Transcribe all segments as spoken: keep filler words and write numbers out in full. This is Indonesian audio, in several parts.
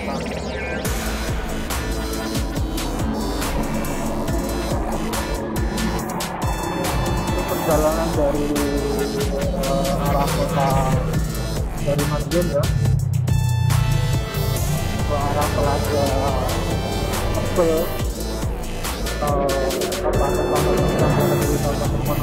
Perjalanan dari uh, arah kota dari Madiun ya ke arah Telaga Tebel tempat-tempat yang ada di tempat-tempat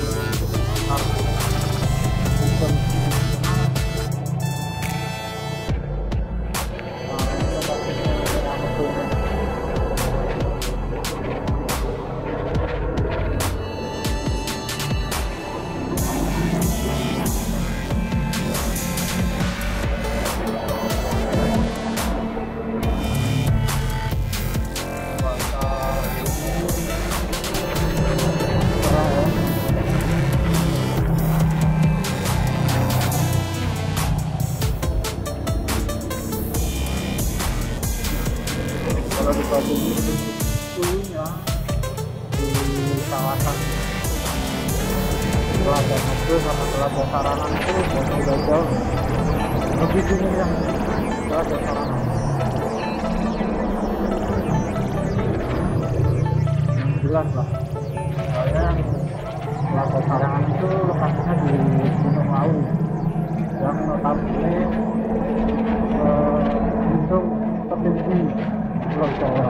kalau dibandingin dulunya di kawasan Telaga Mobil sama Telaga Sarana itu udah jauh lebih dingin yang Telaga Sarana. Jelas lah soalnya Telaga Sarana itu lokasinya di Gunung Lawu yang notabene eh, gunung tertinggi Pulau Jawa.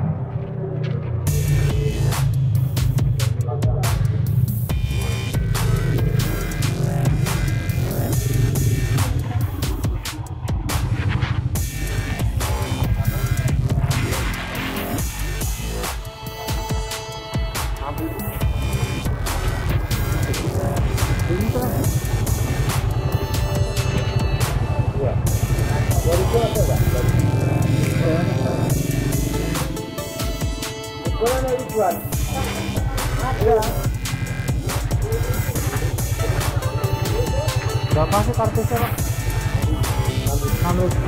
Berapa sih kartusnya Pak? enam ribu.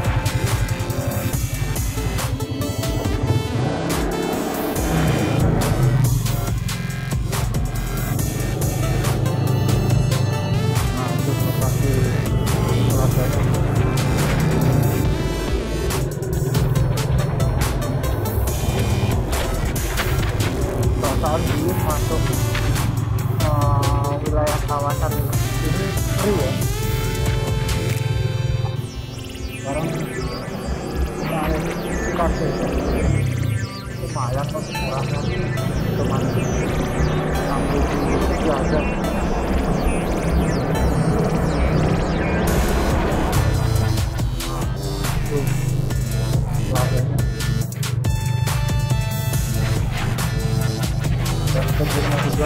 Nah untuk lokasi rasanya perasaan dulu masuk uh, wilayah kawasan ini free ya. Sekarang kemarin kasih lumayan kok murahnya cuma enam ribu aja. Tuh harganya dan tentunya juga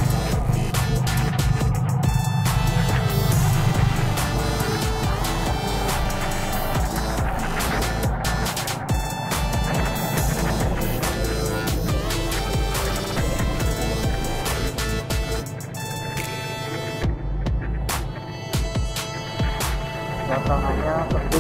suasananya sepi.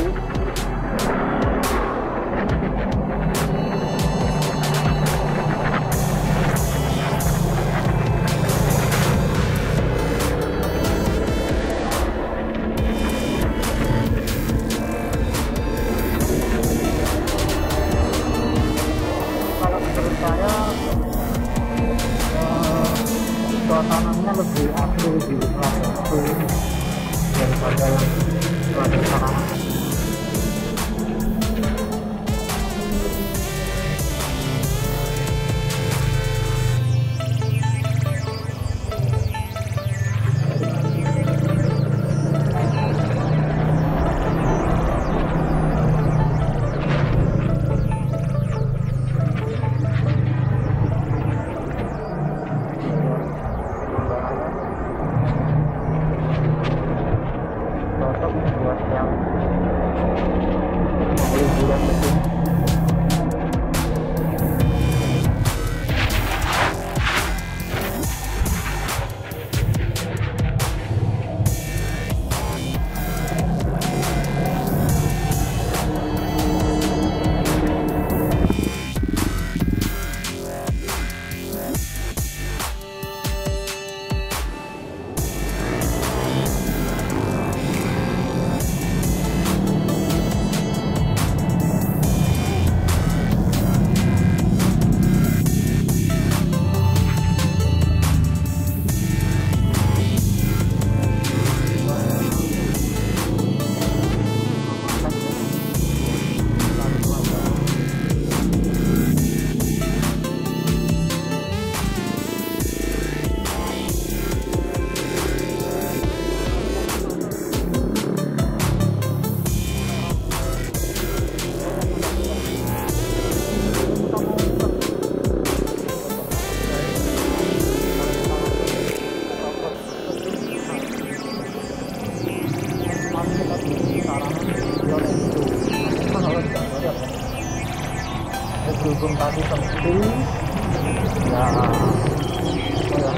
dukung tadi penting ya, oh ya,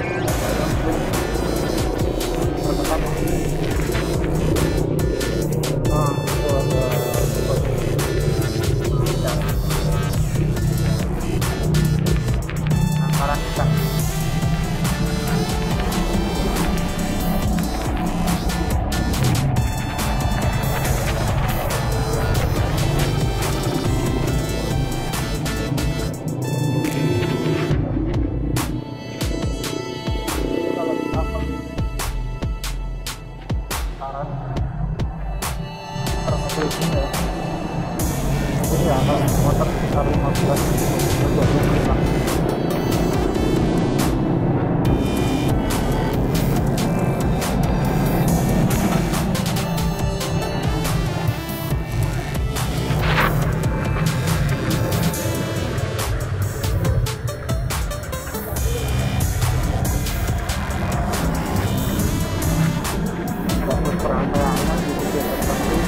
bertekan nah itu ada antara kita ini ya motor sekitar lima belas dua puluh menit lah. Fokus perantauan di titik tertentu.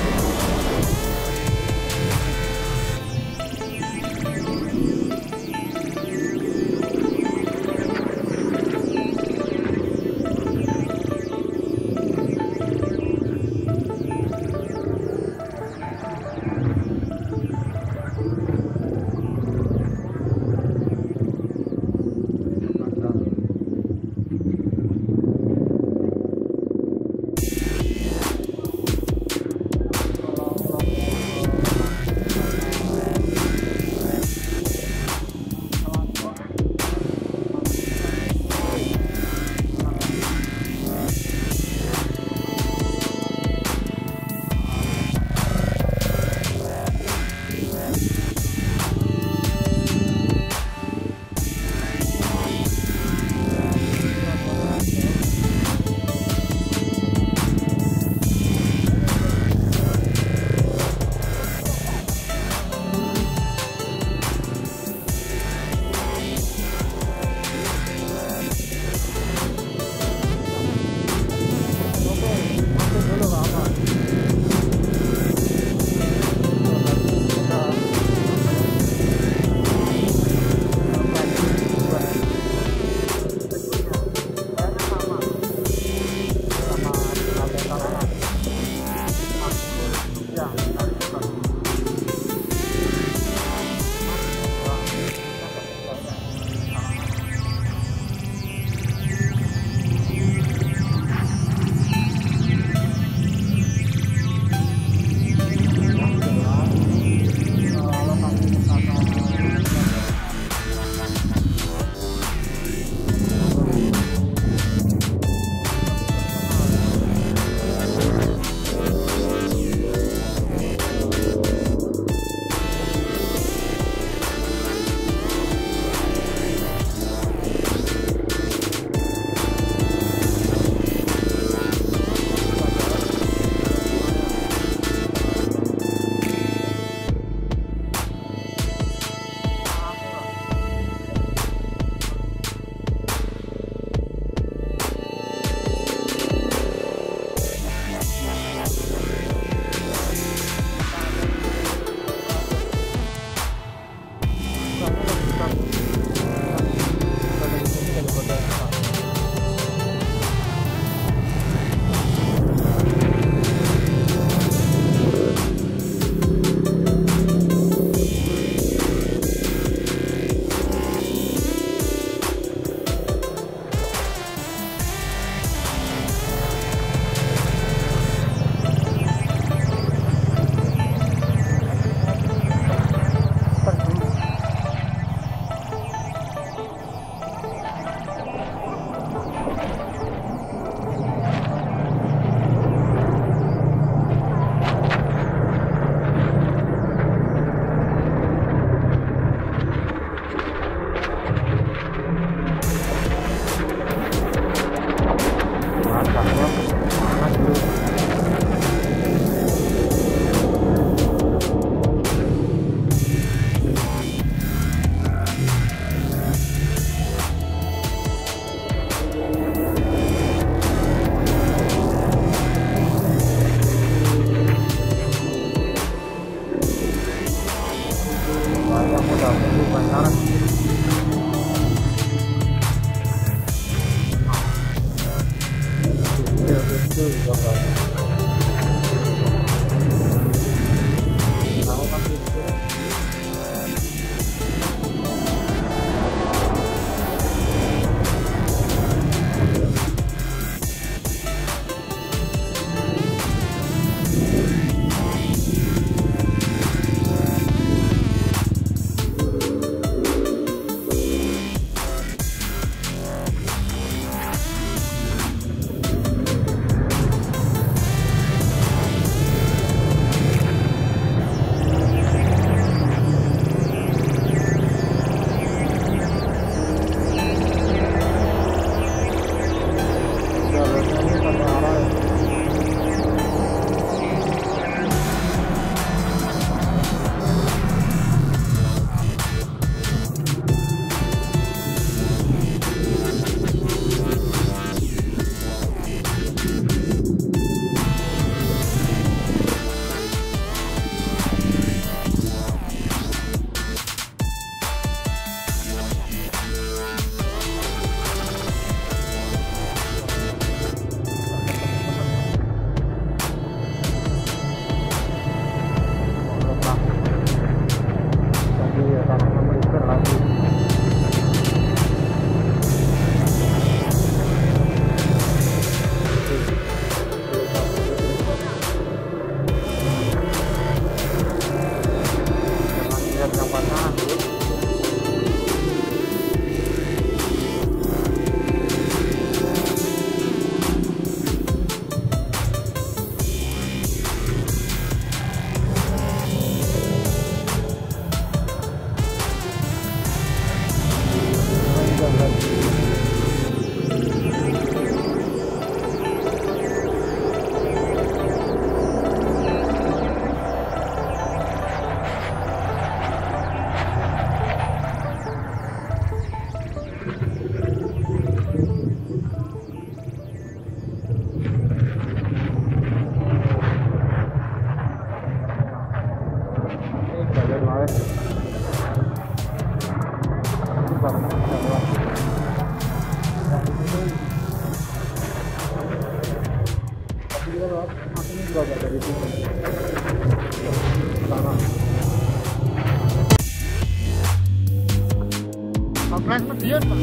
Jalan lain. Ini bangunan tidak luas. Nah, ini tapi kita lewat ini juga agak dari sini. Sana. Kompleks median, Pak.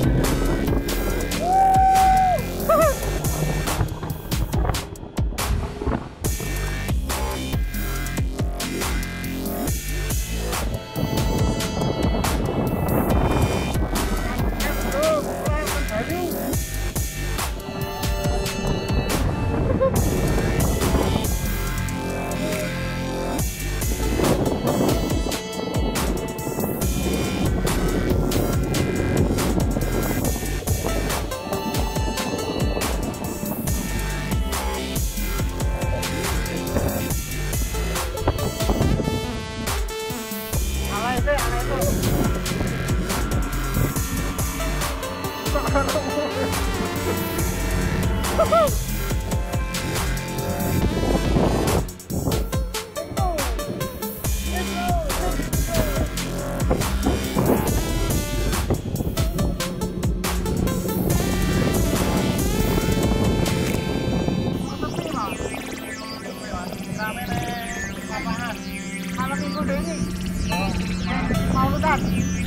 Malam minggu ini mau lutas.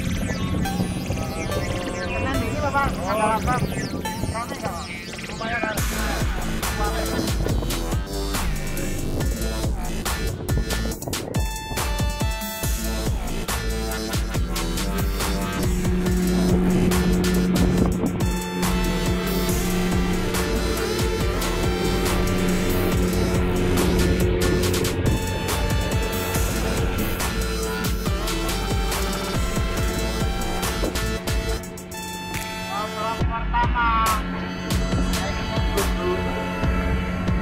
Senin ini Bapak, tanggal apa? Rame nggak Pak? Lumayan kan? Pertama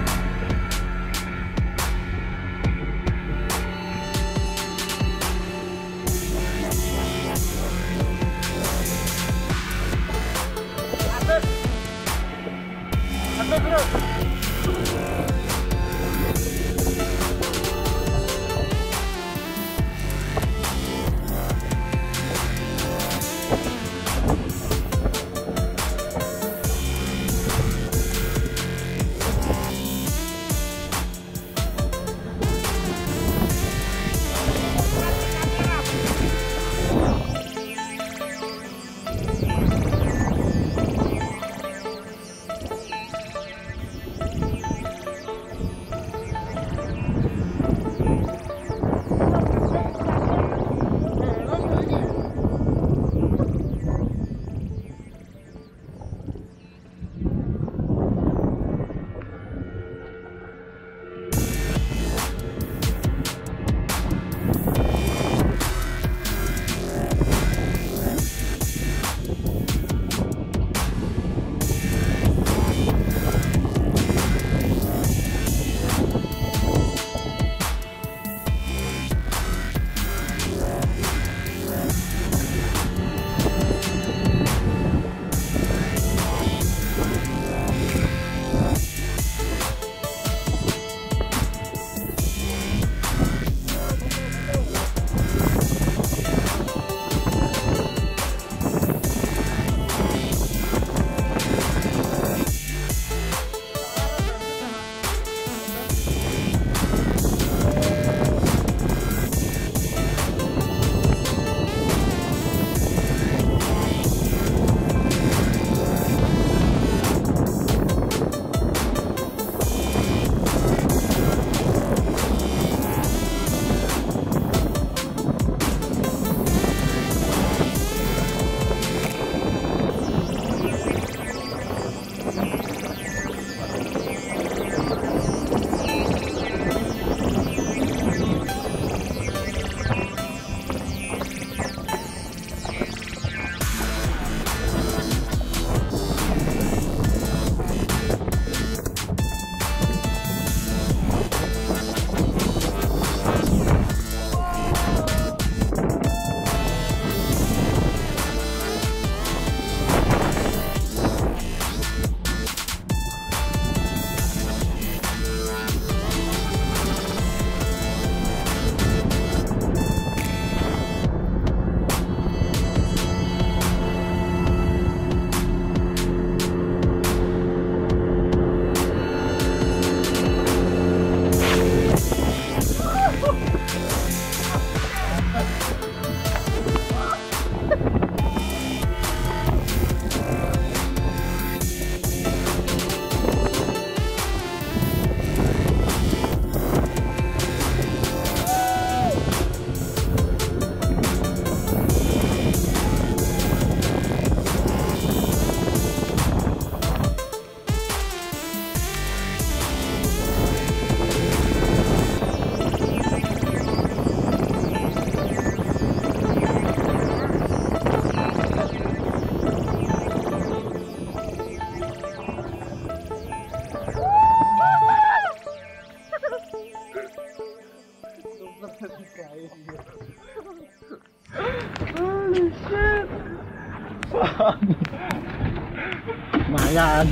Lumayan.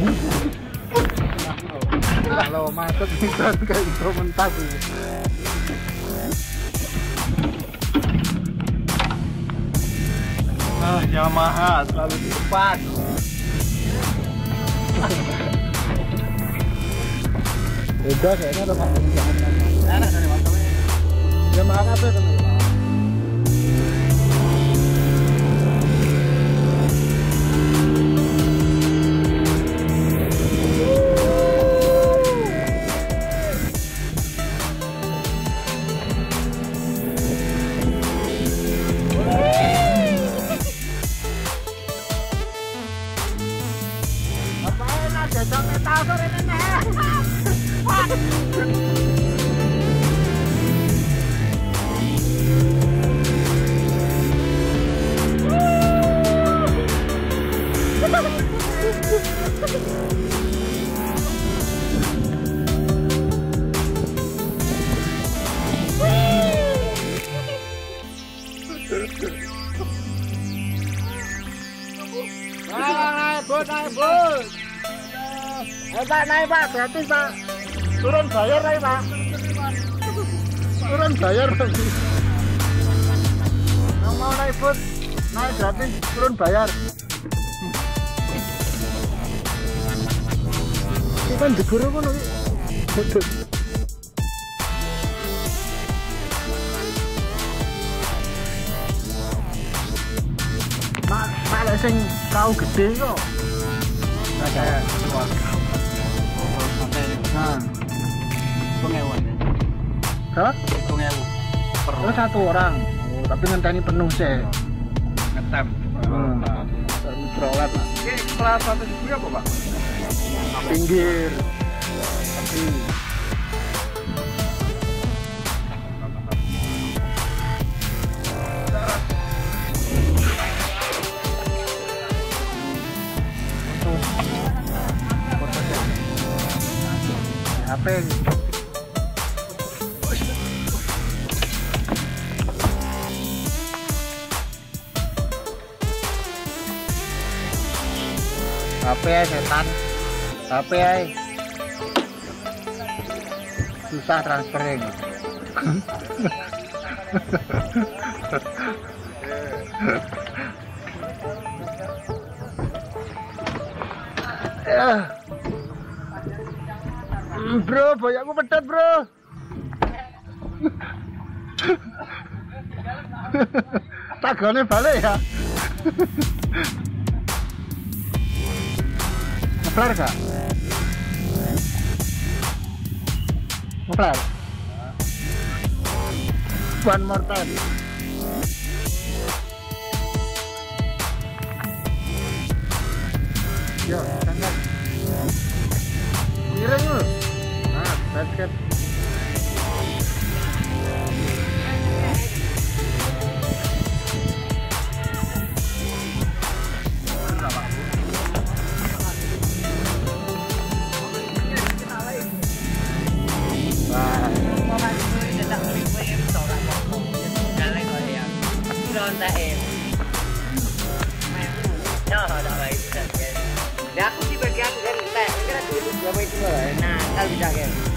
Kalau macet bisa kayak itu mentas. Ah, Yamaha selalu di depan. Udah kayaknya udah pakai jangan. Enak dari waktunya. Yamaha apa itu? Naik, bos, naik, bos. Ayo Pak, naik Pak, gratis Pak. Turun bayar naik Pak. Turun bayar lagi. Yang mau naik bos, naik gratis, turun bayar. Ini kan diguru kan nih. Betul. Mak, mak sing kau gede kok. Saya keluarga. Nah, pengewan. hah? Pengewu. Per Oh, satu orang. Oh, tapi ngenteni penuh sih. ngetem. Hmm. Mikrolet lah. Ini kelas satu juga apa, Pak? Pinggir. Tapi H P H P setan H P ay susah transferin. Ya. Hmm, bro, banyakku pedet bro. Tagone balik ya. Ngeplar gak? Ngeplar? One more time. Yo, sangat. Miring lu. Nah, basket. Ya aku sih bagian dari teh, kira duit berapa itu loh, nah kalau bisa kan.